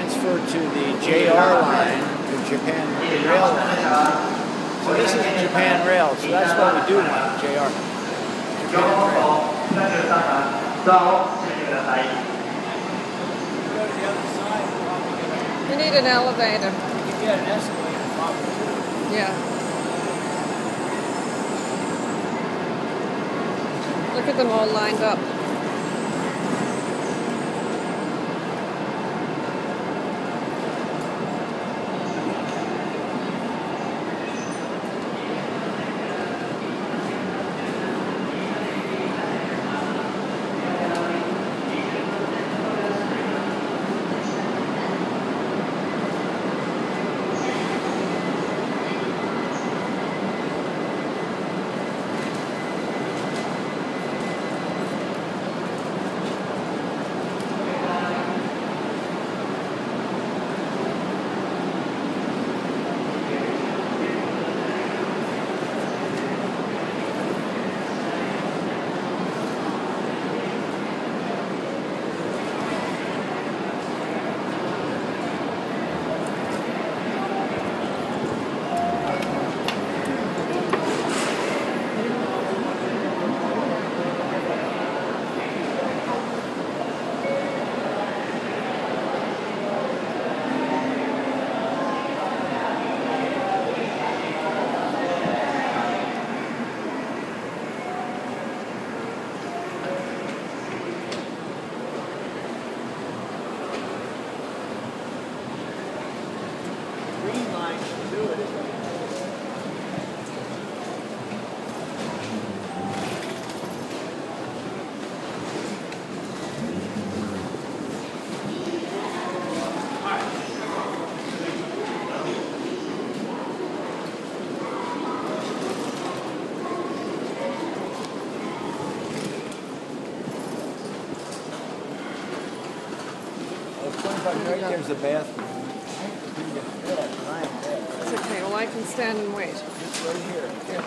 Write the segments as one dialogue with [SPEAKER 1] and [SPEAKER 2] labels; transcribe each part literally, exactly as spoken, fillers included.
[SPEAKER 1] transfer to the J R line, the Japan Rail line. So this is the Japan Rail, so that's what we do want, J R. Japan Rail.
[SPEAKER 2] You need an elevator.
[SPEAKER 1] You get an escalator probably.
[SPEAKER 2] Yeah. Look at them all lined up.
[SPEAKER 1] Right there's the bathroom.
[SPEAKER 2] It's okay, well I can stand and wait.
[SPEAKER 1] It's right here. Yeah.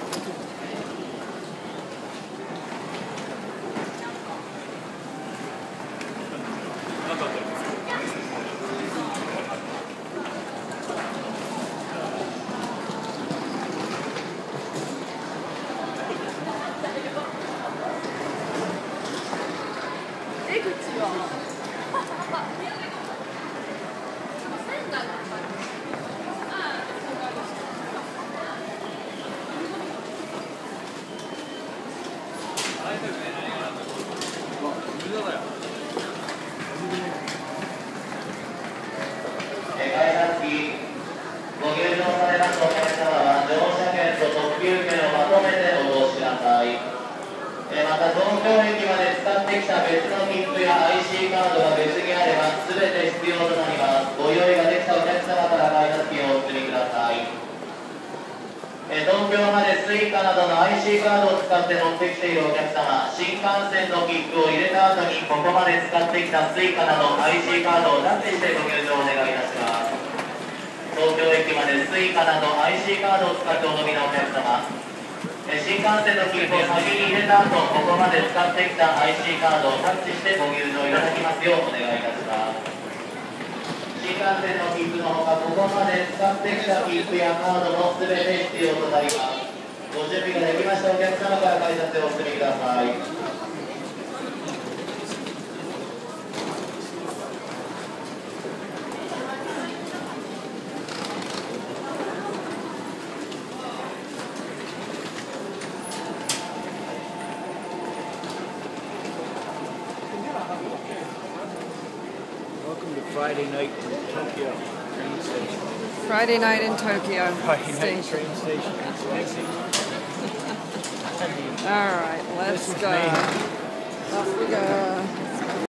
[SPEAKER 3] Shinkansen の切符を入れた後にここまで使ってきたスイカなど アイシー カードをタッチしてご入場お願いいたします。東京駅までスイカなど アイシー カードを使ってお乗りのお客様、新幹線の切符を先に入れた後ここまで使ってきた アイシー カードをタッチしてご入場いただきますようお願いいたします。新幹線の切符のほかここまで使ってきた切符やカードも全て必要となります。ご準備ができましたお客様から改札へお進みください。
[SPEAKER 1] Welcome to Friday night in Tokyo train station.
[SPEAKER 2] Friday night in Tokyo
[SPEAKER 1] Friday
[SPEAKER 2] station.
[SPEAKER 1] night train station. It's amazing. I mean,
[SPEAKER 2] All right, let's go. Off we go.